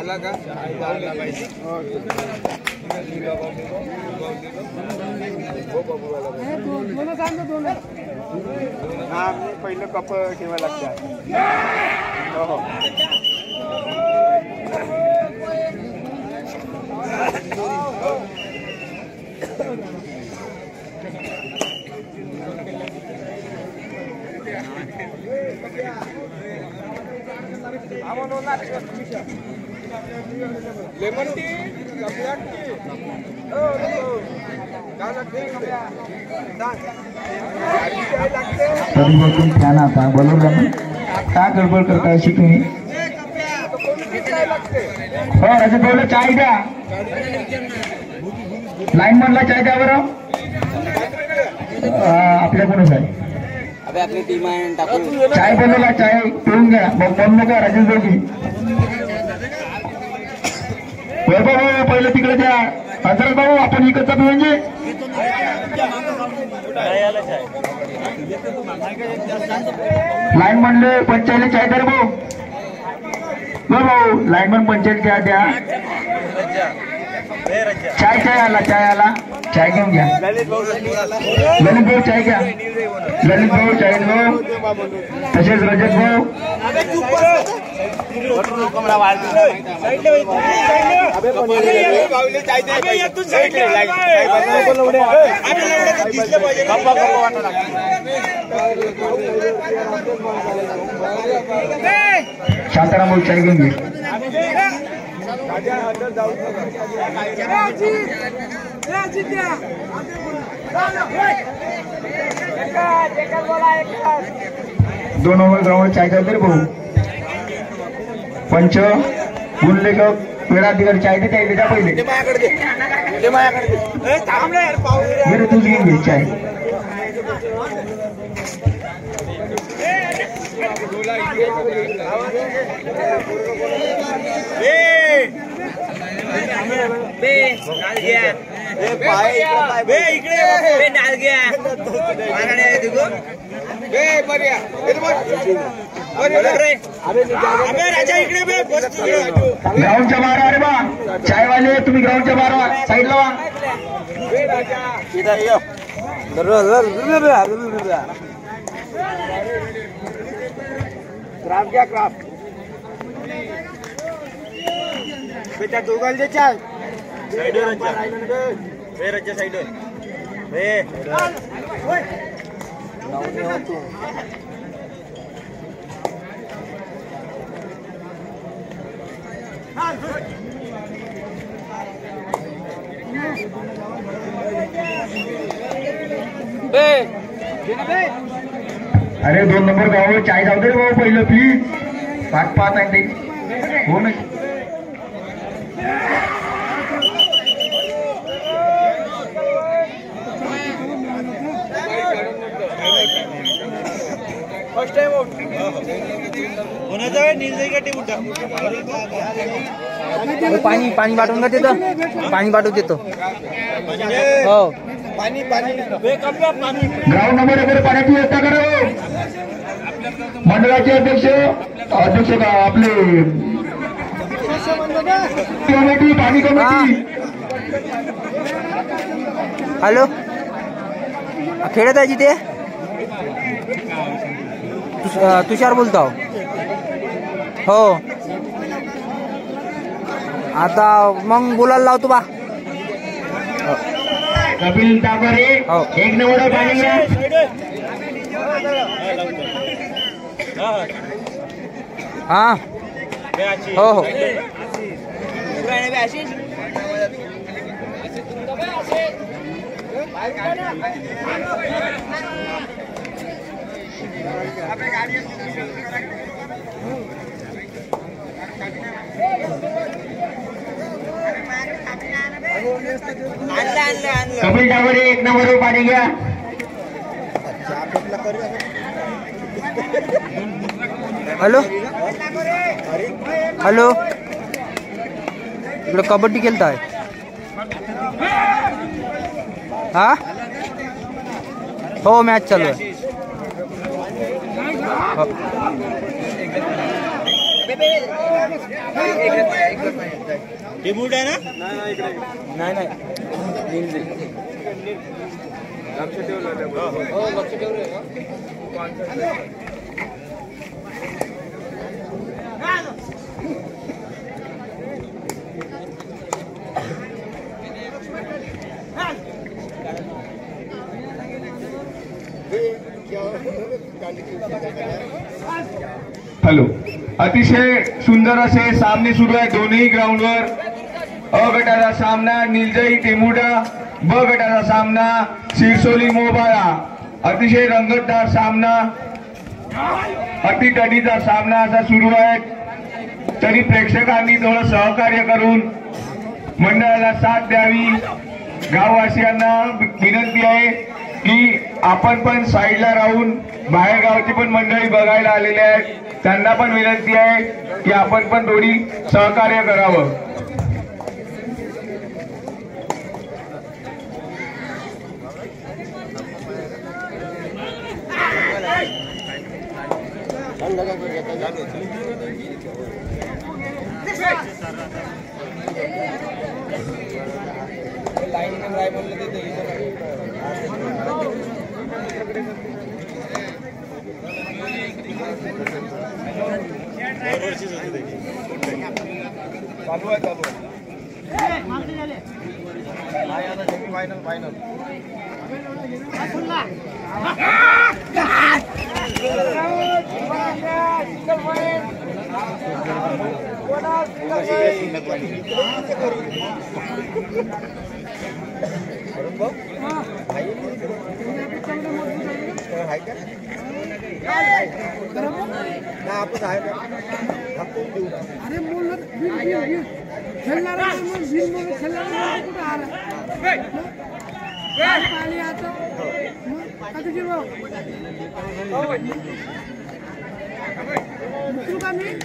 आला का पहिलं कप ठेवायला लागतात. हो लेमन टी तरी बघून छान आता बोलवलं ना का गडबड करता अशी तुम्ही. हो असं बोललं चाय द्या लाईन म्हणला चाय द्या बरं. आपल्याकडूनच आहे आपली टीम आहे चाय बोलवला चाय पिऊन घ्या मग बंद नका राजेश दोघी. वैभव भाऊ पहिलं तिकडे द्या हजरत भाऊ आपण इकडचा पिऊन घे. लाईन म्हणले पंचायत चाय द्या रे भाऊ. भाऊ लाईनमन पंचायत द्या द्या चाय आला चाय घेऊन घ्या. ललित भाऊ चाय घ्या. ललित भाऊ चाय भाऊ तसेच रजत भाऊ शांताराम भाऊ चाय घेऊन घे. दोन ओव्हर ग्राउंड चाय द्या भाऊ. पंच गुणलेखक वेळाधिकारी चाय दे त्या द्या पहिले. बरं तूच घेऊन घे चाय. ग्राउंडच्या बाहेर अरे बा चायवाले तुम्ही ग्राउंडच्या बाहेर साईडला वा. क्राफ्ट घ्या क्राफ्ट बेटा दोघांचे चाय साईडवर रज्जा साईडवर अरे 2 नंबर गाव चाय जाऊ दे रे भाऊ पहिलं प्लीज. पाच आहे ते हो ना. फर्स्ट टाइम पाणी पाठवून का देतो पाणी पाठवून देतो. हो ग्राउंड नंबर वगैरे पाण्याची व्यवस्था करा. मंडळाचे अध्यक्ष आपले कमिटी पाणी कमिटी. हॅलो खेळत आहे जिथे तुषार बोलतो. हो आता मग बोलायला लावतो बा. कपिल तापरे 1 नंबर पाणी घ्या. हा हो हो कपिल तापरे 1 नंबर पाणी घ्या. हॅलो हॅलो इकडे कबड्डी खेळताय. हा हो मॅच चालू आहे. टिमूट आहे ना? नाही लक्ष ठेव रे. हॅलो. अतिशय सुंदर असे सामने सुरू आहे दोन्ही ग्राउंडवर. अ गटाचा सामना निलजई टेमुडा, ब गटाचा सामना सिरसोली मोबाळा. अतिशय रंगतदार सामना, अतितडीचा सामना असा सुरू आहे. तरी प्रेक्षकांनी थोडं सहकार्य करून मंडळाला साथ द्यावी. गाववासियांना विनंती आहे की आपण पण साईडला राहून बाहेर गावची पण मंडळी बघायला आलेले आहेत, त्यांना पण विनंती आहे की आपण पण थोडी सहकार्य करावं. फायनल आपण आहे अरे बोल खेलणारा कुठं आला पाणी आता का मी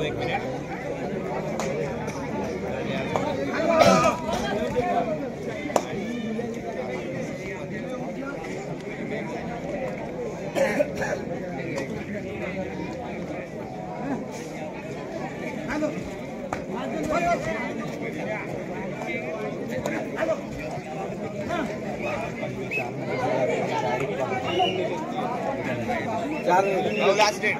लास्ट डेट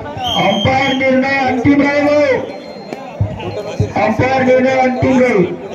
अंपायर निर्णय अंतिम राहील. अंपायर निर्णय अंतिम राहील.